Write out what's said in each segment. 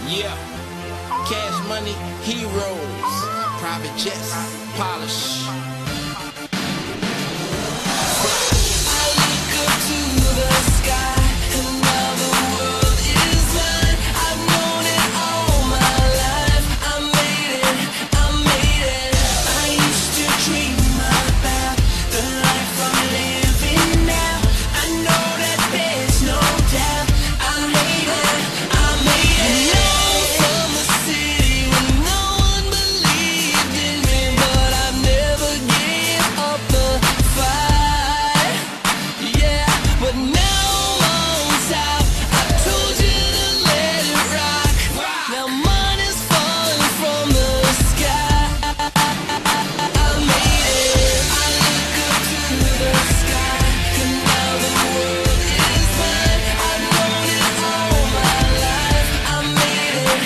Yeah, cash money, heroes, private jets, polish. I look up to the sky, and now the world is mine. I've known it all my life. I made it. I used to dream about the life I'm living now. I know that there's no doubt. I made it. Known from the city when no one believed in me, but I never gave up the fight. Yeah, but now I'm on top. I told you to let it rock. Now money's falling from the sky. I made it. I look up to the sky, and now the world is mine. I've known it all my life. I made it.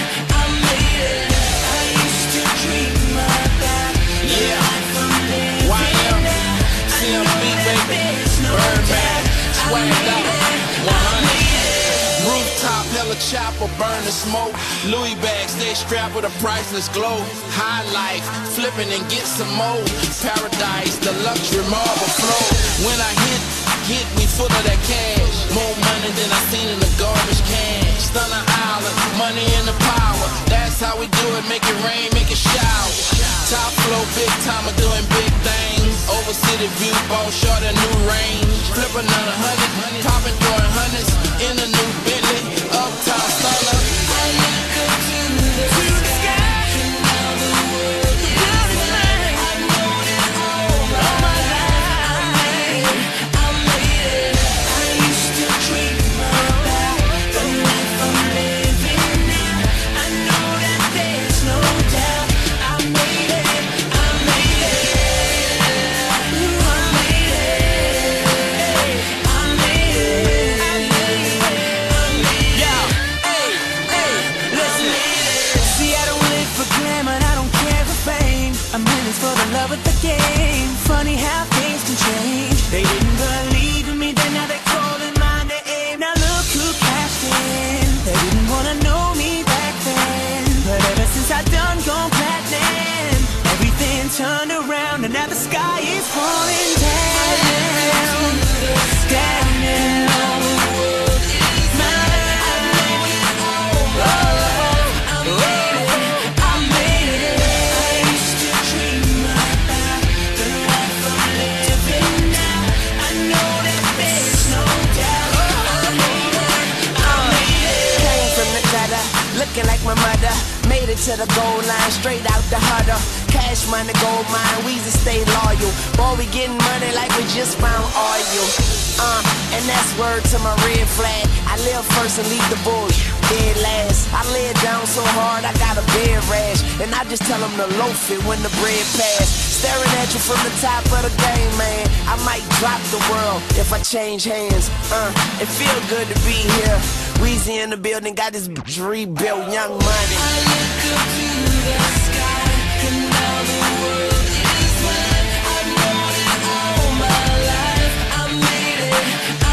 I used to dream about the life I'm living now. I know that there's no doubt. Swagged out, 100. Rooftop, hella chopper, burn the smoke. Louis bag, stay strapped with a priceless glow. High life, flipping and get some more. Paradise, the luxury marble flow. When I hit me full of that cash. More money than I seen in the garbage can. Stunner Island, money and the power. That's how we do it, make it rain, make it shower. Top flow, big timer, doing big things. Over city view, ball short a new range. Flip another 100, popping throwing hundreds. In a new Bentley, uptown stunner. I look up to the sky, and now the world is mine. I've known it all my life. I made it. I used to dream about the life I'm living now. I know that there's no doubt. I made it. See, I don't live for glamour, I don't care for fame. I'm in this for the love of the game. Funny how things can change. They didn't believe in me, then now they're calling my name. Now look who cashed in. They didn't wanna know me back then, but ever since I done gone platinum, everything turned around, and now the sky is falling down. Down now. Looking like my mother, made it to the goal line, straight out the huddle. Cash money, gold mine, Weezy stay loyal. Boy, we getting money like we just found oil. And that's word to my red flag. I live first and leave the bullshit dead last. I lay it down so hard I got a bed rash, and I just tell them to loaf it when the bread pass. Staring at you from the top of the game, man. I might drop the world if I change hands. It feel good to be here. Weezy in the building, got this rebuilt, Young Money. I look up to the sky, and now the world is mine. I've known it all my life. I made it.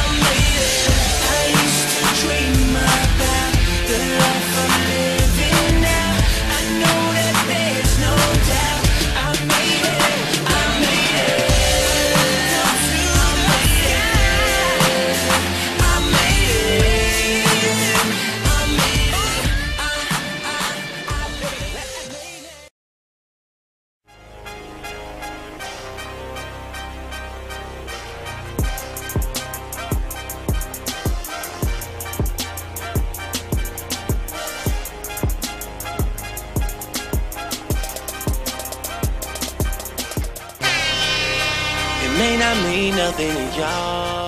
I used to dream about the life I'm living now. I know that there's no doubt. I made it. May not mean nothing to y'all,